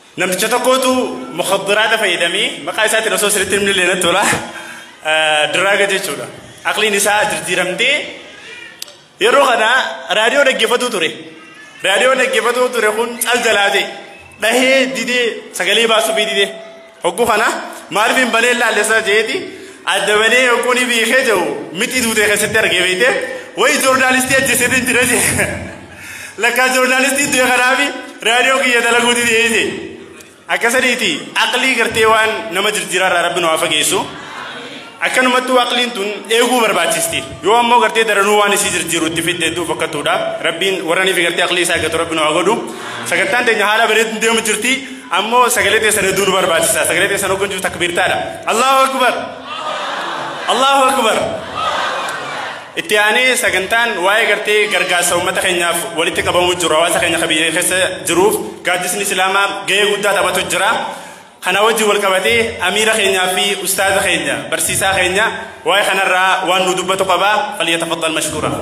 نمت شتكوتو مخدرات فايدمي مقايسات الرسول صلى الله عليه وسلم تولا دراجة جيشولا أقلي نساء ترتيرمتي يروحنا راديو نجفتو توري راديو نجفتو توري خون الجلادي ده ديدي سجلي باسو بيدي حكو خنا معرفين بني الله لسا جيتي أدبني يكوني بيخجو متي دوتي خسيتر جيبيته وही जर्नलिस्ट जैसे दिन तिरजे लका जर्नलिस्ट दे खराबी रेडियो की ये तलगु दी थी अकसरी थी अकली करते वान नमज जिरा रब नवाफक येसु अकन मतु अकलिन तुन एगु बर्बाचिस्ती यो अम्मो करते दरनु वान सी जिरु तिफित दे दु फकतुडा रबिन वरनी फिगरते अकली सा गत रब नवागडु सकतान ते हाला बरे दे मजरती अम्मो सगलेते सने दूर बर्बाचिसा सगलेते सनो कुंजु तकबीर तारा अल्लाहु अकबर अल्लाहु अकबर इत्यानी सगंतान वाय करते गरगा सौमत खैना वलित कबमु जुरावा खैना खबीर खस जरूफ गाजिसनी इस्लामा गए गुद्दा तबतु जरा खना वजि वलकबती अमीर खैना في استاذ खैना برسيسا खैना वाय खनरा وان ندبت قبا فليتفضل مشكورا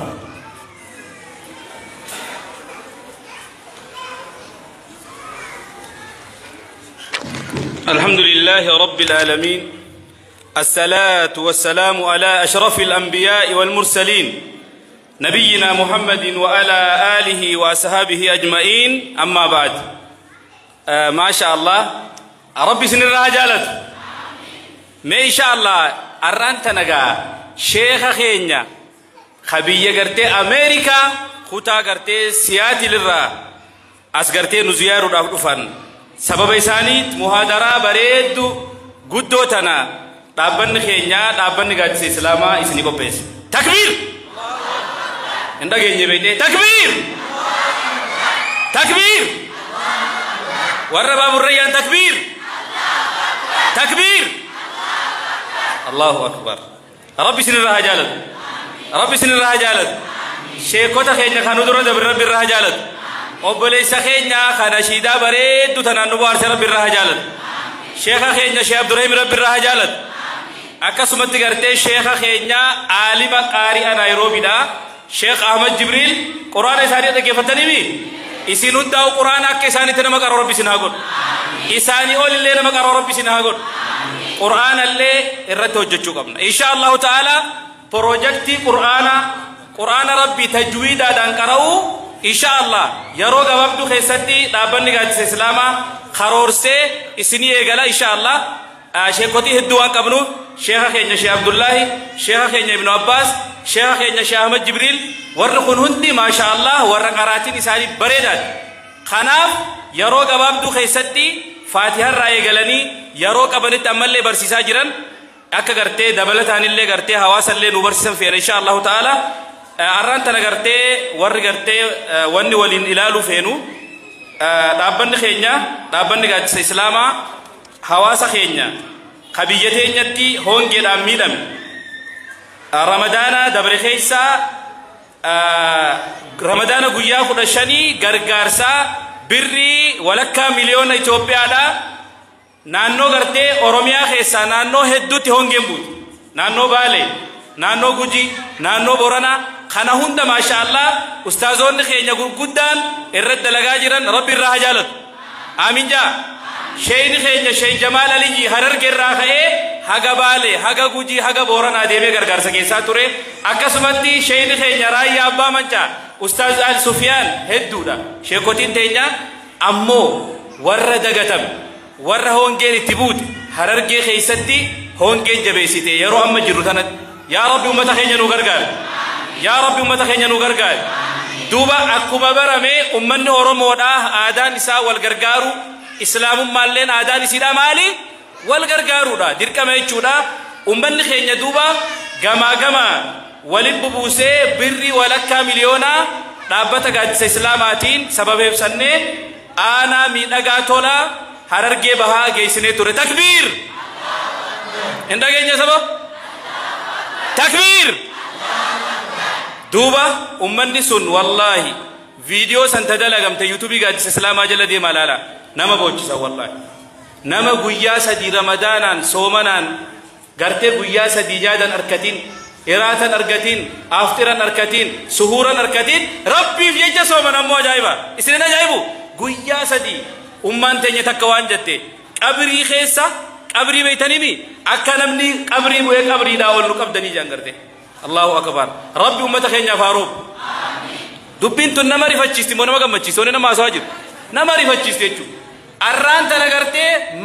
الحمد لله رب العالمين الصلاة والسلام على أشرف الأنبياء والمرسلين نبينا محمد وعلى آله وأصحابه أجمعين أما بعد ما شاء الله ربي سن الرجالة ما إن شاء الله أرانت نجا شيخ خينيا خبية قرتي أمريكا خطا قرتي سياتي للرا أسقرتي نزيار ودفن سبب إسانيت مهادرة بريد قدوتنا دابن خينيا دابن قادس إسلاما إسني كوبيس تكبير عندك إني بيتي تكبير تكبير والرباب الريان تكبير تكبير الله أكبر ربي سن الرجالة ربي سن الرجالة شيكوتا خينيا خانو درو دبر ربي الرجالة وبليس خينيا خانا شيدا بريد تنانو بارس ربي الرجالة شيخ خينيا شيخ عبد الرحيم ربي الرجالة أكسمت قرتي شيخ خينيا عالم قارئ نيروبي دا شيخ أحمد جبريل قرآن سارية كيف تنمي إسنود داو قرآن أكساني تنما قرر ربي سنهاقون إساني أول اللي نما قرر ربي سنهاقون قرآن اللي إرتو جتشو قبنا إن شاء الله تعالى بروجكتي قرآن ربي تجويد دان قرأو إن شاء الله يروغ وابدو خيستي دابني قادس إسلاما خرور سي إسني إيقالا إن شاء الله شيخوتي هدوا قبنو شيخ خينيا شيخ عبد الله شيخ خينيا ابن عباس شيخ خينيا شيخ أحمد جبريل ورقون هندي ما شاء الله ورقاراتين إساني بريدات خناف يروغ وابدو خيستي فاتحة رأي قلني يروغ أبنت أمال لي برسيسا جران أكا قرتي دبلتان اللي قرتي حواسا اللي نبرسيسا فينا إن شاء الله تعالى أرانتنا قرتي ورقرتي واني ولين إلالو فينو دابن خينيا دابن قادس إسلاما حواسا خينيا خبيتين يتي هونجي داميدم رمضان دبر خيسا رمضان قويا خدشاني غرغارسا بري ولكا مليون إثيوبيا دا نانو غرتي أوروميا خيسا نانو هدوتي هونجي بود نانو بالي نانو گوجي نانو بورانا خنا هند ما شاء الله استاذون خينيا غدان الرد لغاجران ربي الرهجالت آمين جا شيخ خينيا شيخ جمال علي هرر گرا خيه حغا بالي حغا گوجي حغا بورانا ديبه غرغار سكيسا توري اكسمتي شيخ خينيا راي ابا منچا استاذ ال سفيان هدودا شيخوتين تينيا امو ور دغتم ور هونگين تبوت هرر گي خيستي هونگين جبيسيتي يرو ام جروتن يا رب امه خينيا نو غرغار يا رب امه خينيا نو غرغار دوبا اكوبا برمي امن اورومو دا آدان نساء والغرغارو إسلام مالين آدان سيدا مالي والغرغارو دا ديركا ميچو دا امن خينيا دوبا غما ولد ببوسي بري ولكا مليونا دابتا قادس إسلاماتين سبب سنة آنا مين أغاتولا هررگي بها گيسنه توري تكبير اندا گينيا سبب تكبير دوبا امن سن والله فيديو سنتدلغم ته يوتيوب قادس إسلام جل دي مالالا نما بوچسا والله نما گويا سدي رمضانان صومنان غرتي گويا سدي جادن اركتين إراتن اركتين افترن اركتين سحورن اركتين ربي في يجا صومن امو جايبا اسنه جايبو گويا سدي umman tenya takwan jette qabri khessa qabri baytanimi akka namni qabri bu'e qabri da wal qabdani jangarte Allahu akbar rabbi ummata keenya faarub dubbin tun nama rifachisti mo nama gammachisti one nama aswajib nama rifachisti jechu arraan tan agarte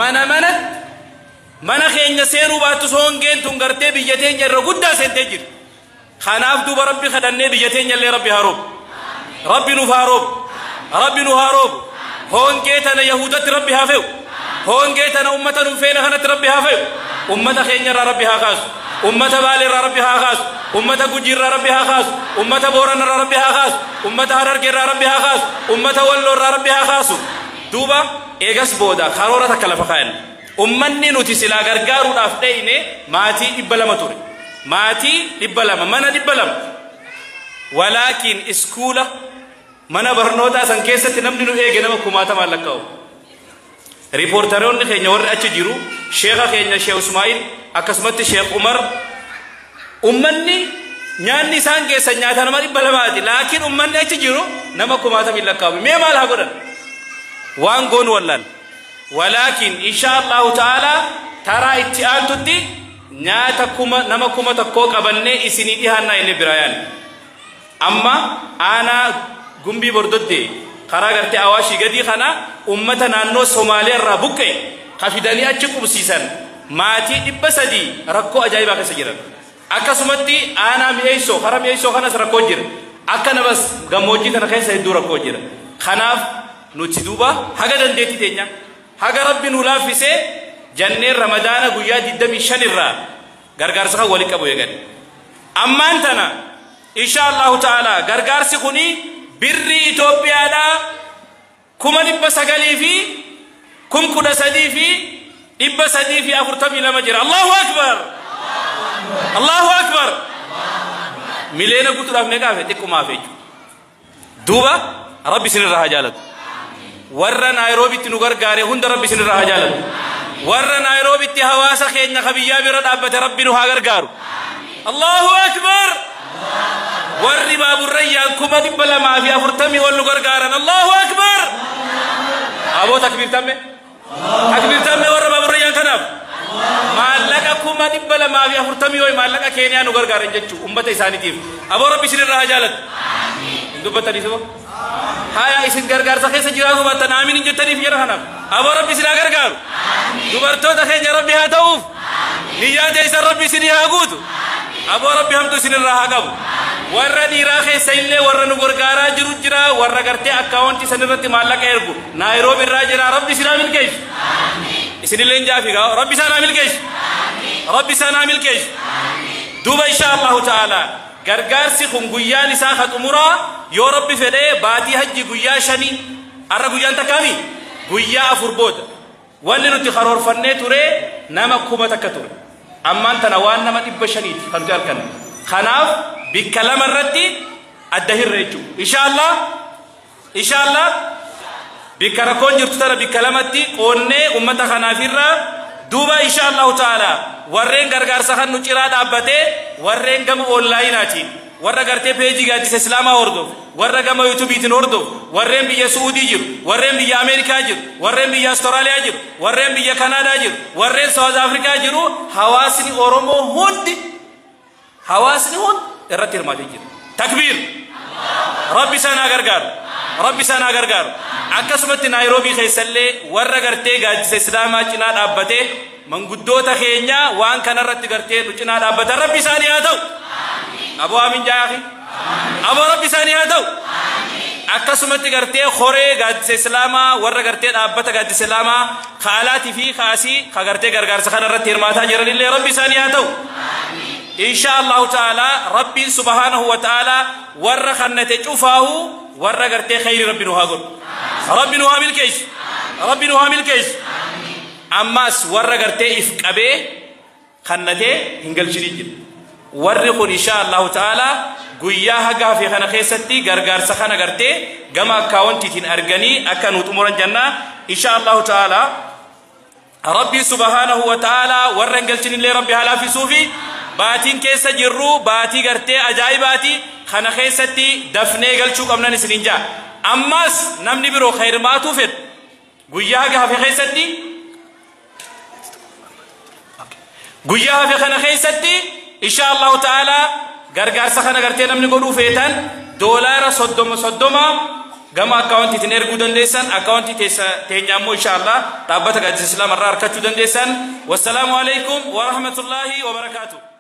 mana keenya seenu baatu soongeen tun garte biyya teenya irra guddaa sente jir khanaaf duba rabbi khadanne biyya teenya le rabbi harub rabbi nu faarub rabbi nu harub hoongee tana yahudatti rabbi hafew hoongee tana ummata nu feena kanatti rabbi hafew ummata keenya irra rabbi haqas ummata baale irra rabbi haqas ummata guji irra rabbi haqas ummata boran irra rabbi haqas ummata hararge irra rabbi haqas ummata wallo irra rabbi haqas duba egas boda kharora takalafa khayan ummanni nuti sila gargaaruudhaaf deeyne maatii 200 ture maatii 200 mana 200 walakin iskula mana barnoota san keessatti namni nu eege nama kumaata mallakkaa'u riportaroonni keenya warri achi jiru sheekha keenya Sheekh Ismaa'il akkasumatti Sheekh Umar ummanni nyaanni isaan keessa nyaata nama 200 laakiin ummanni achi jiru nama kumaata mallakkaa'u mee maal haa godhan waan goon wallan ولكن إن شاء الله تعالى ترى اتعان تدي ناتكما نمكما تكوك أبني إسني إهانا إلي برايان أما أنا قنبي بردودي خراغرتي أواشي قدي خانا أمتنا نو سومالي الرابوكي خفداني أجيكو بسيسان ماتي إبسدي ركو أجايبا كسجرا أكا سمتي أنا ميسو خرا ميسو خانا سركو جر أكا نبس غموجي تنخي سيدو ركو جر خناف نوتدوبا حقا دنديتي تينيا haga rabbi nu laafise janneen ramadaana guyyaa 25 irraa gargaarsa kan wali qabu eegan ammaan tana insha Allah taala gargaarsi kuni birri Itoophiyaadha 1900 fi 1300 fi 342 jira Allahu akbar Allahu akbar mileena gutuudhaaf ne gaafe xiqquma feeju duuba rabbi sinirra hajaalatu warra Nairobi nu gargaare hunda rabbi sinirra hajaalatu warra Nairobi hawaasa keenya khabiyya bira dhaabbate rabbi nu haa gargaaru Allahu akbar warri baaburrayyaan 240 wal nu gargaaran Allahu akbar abo takbir tamme warra baaburrayyaan kanaaf maallaqa 240 way maallaqa keenya nu gargaaran jechu ummata isaaniitiif abo rabbi sinirra hajaalatu dubbatani sabo haya isin gargaarsa keessa jiraatu baatan aamin jettaniif jira kanaaf abo rabbi sina gargaaru dubartoota keenya rabbi haa ta'uuf niyyaata isa rabbi isin haa guutu abo rabbi hamtu isinirra haa qabu warra dhiiraa keessa illee warra nu gargaaraa jiru jira warra gartee akkaawuntii sanirratti maallaqa ergu Nairobi irraa jira rabbi sinaa milkeessu isinillee jaafi gaa rabbi sanaa milkeessu rabbi sanaa milkeessu duuba insha Allah ta'ala gargaarsi kun guyyaan isaa khatumura yoo rabbi fedhe baatii hajji guyyaa 5 arra guyyaan takami guyyaa 4 booda wanni nuti kharoorfannee ture nama kuma takka ture ammaan tana waan nama 500 kan jalkan khanaaf bikka lama irratti adda hirreechu insha Allah bikka rakkoon jirtu tana bikka lamatti qoonnee ummata kanaafirra duuba insha Allah taala warreen gargaarsa kan nu ciraa dhaabbate warreen gama onlaayinaati warra gartee peejii gaaddisa islaamaa hordof warra gama yuutuubiitiin hordof warreen biyya Suudii jiru warreen biyya Ameerikaa jiru warreen biyya Austraaliyaa jiru warreen biyya Kanaadaa jiru warreen South Africa jiru hawaasni Oromoo hundi irratti hirmaatee jiru takbiir rabbi sana gargaaru akkasumatti Nairobi keessallee warra gartee gaaddisa islaamaa cinaa dhaabbate manguddoota keenya waan kanarratti gartee nu cinaa dhaabbatan rabbi isaanii haa ta'u abo amin jaahi abo rabbi isaanii haa ta'u akkasumatti gartee khoree gaaddisa islaamaa warra gartee dhaabbata gaaddisa islaamaa khaalaatii fi khaasii ka gartee gargaarsa kanarratti hirmaataa jiranillee rabbi isaanii haa ta'u insha Allah taala rabbi subhanahu wa taala warra khannate cufaahu warra gartee khayri rabbi nu haa godhu rabbi nu haa milkeessu ammas warra gartee if qabee khannate hingalchini jira warri kun insha Allah taala guyyaa hagaa fi kana keessatti gargaarsa kana gartee gama akkaawuntiitiin arganii akka nu xumuran janna insha Allah taala rabbi subhanahu wa taala warra hingalchinillee rabbi halaafisuufi baatiin keessa jirru baatii gartee ajaa'ibaati kana keessatti dafnee galchuu qabnan isinin jaa ammas namni biroo khayrmaatu fedhu guyyaa fi keessatti guyyaa fi kana keessatti insha Allah ta'ala gargaarsa kana gartee namni godhuu feetan doolaara 30 gama akkaawuntiitiin erguu dandeessan akkaawuntii teenya ammoo insha Allah dhaabbata Gaaddisa Islaamaa irraa argachuu dandeessan. Wassalaamu alaykum wa rahmatullahi wa barakaatuh.